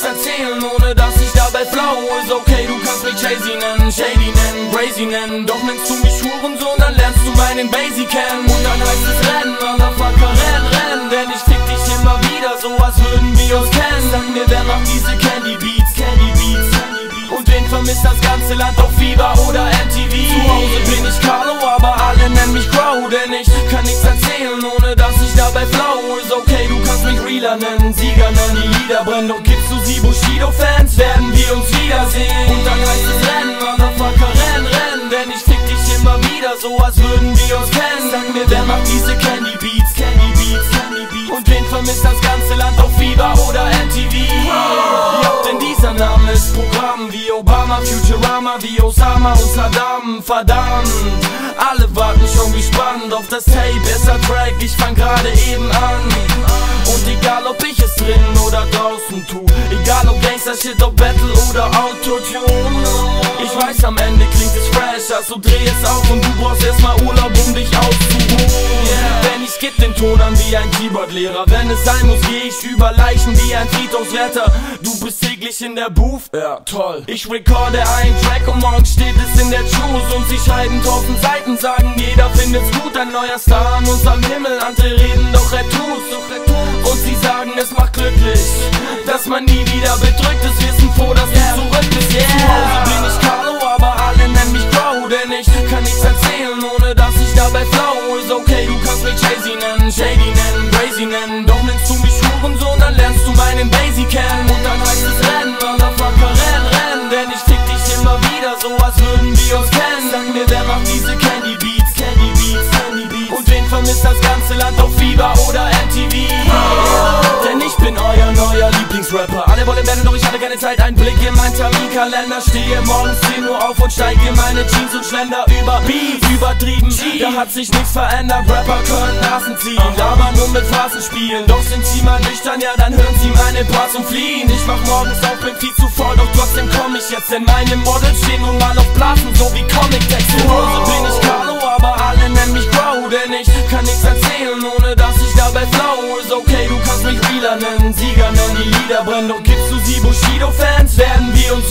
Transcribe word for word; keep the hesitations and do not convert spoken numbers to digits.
erzählen, ohne dass ich dabei flow. Ist okay, du kannst mich Jay-Z nennen, Shady nennen, Crazy nennen. Doch nennst du mich Hurensohn, dann lernst du meinen Basie kennen. Und dann heißt es rennen, Motherfucker, renn, renn. Denn ich fick dich immer wieder, so als würden wir uns kennen. Sag mir, wer macht diese Candy Beats, Candy Beats, Candy Beats. Und wen vermisst das ganze Land auf Fieber oder M T V? Zu Hause bin ich Carlo, aber alle nennen mich Crow. Denn ich kann nichts erzählen, ohne dass ich dabei flow. Ist okay, du kannst mich Realer nennen, Sieger nennen, die Lieder brennen. Und gibst du sie Bushido-Fans, werden wir uns wiedersehen. Und dann heißt es rennen, Motherfucker, renn, renn. Denn ich fick dich immer wieder, so als würden wir uns kennen. Sag mir, wer macht diese Candy Beats, Candy Beats, Candy Beats. Und wen vermisst das ganze Land auf Fieber oder M T V? Ja, denn dieser Name ist Programm wie Obama, Futurama, wie Osama und Saddam. Verdammt, alle warten schon gespannt auf das Tape, erster Track, ich fang gerade eben an. Und egal ob ich es drinnen oder draußen tu, egal ob Gangster-Shit, ob Battle oder Autotune, ich weiß, am Ende klingt es fresh, also dreh es auf und du brauchst erstmal Urlaub, um dich auszuruhen. Yeah. Denn ich geb den Ton an wie ein Keyboard-Lehrer, wenn es sein muss, geh ich über Leichen wie ein Friedhofswärter. Du bist täglich in der Booth, ja toll. Ich recorde einen Track und morgen steht es in der Juice. Und sie schreiben tausend Seiten, sagen jeder findet's gut, ein neuer Star an unserem Himmel, andere reden doch er tut's. Und sie sagen, es macht glücklich, dass man nie wieder bedrückt ist. Wir sind froh, dass yeah. du zurück bist. Yeah. Zu Hause bin ich Carlo, aber alle nennen mich Crow. Denn ich kann nichts erzählen, ohne dass ich dabei flow. Ist okay, du kannst mich Jay-Z nennen, Shady nennen, Crazy nennen. Doch nennst du mich Hurensohn, dann lernst du meinen Basie kennen. Und dann heißt es rennen, Motherfucker, renn, renn. Denn ich fick dich immer wieder, so als würden wir uns kennen. Sag mir, wer macht diese Candy Beats, Candy Beats, Candy Beats. Und wen vermisst das ganze Land auf Fieber oder M T V? Denn ich bin euer neuer Lieblingsrapper. Alle wollen werden, doch ich hatte keine Zeit. Ein Blick in mein Terminkalender. Stehe morgens zehn Uhr auf und steige in meine Jeans und schlender über Beats. Übertrieben, da hat sich nichts verändert. Rapper können Nasen ziehen, aber nur mit Phasen spielen. Doch sind sie mal nüchtern, ja dann hören sie meine Parts und fliehen. Ich wach morgens auf, bin viel zu voll, doch trotzdem komm ich jetzt. Denn meine Models stehen nun mal auf Blasen, so wie Comic-Text. Zu Hause bin ich Carlo, aber alle nennen mich Crow. Denn ich kann nichts erzählen, ohne dass ich dabei flow. Ist okay, du kannst mich Realer nennen, Sieger nennen, die Lieder brennen. Und gibst du sie Bushido-Fans, werden wir uns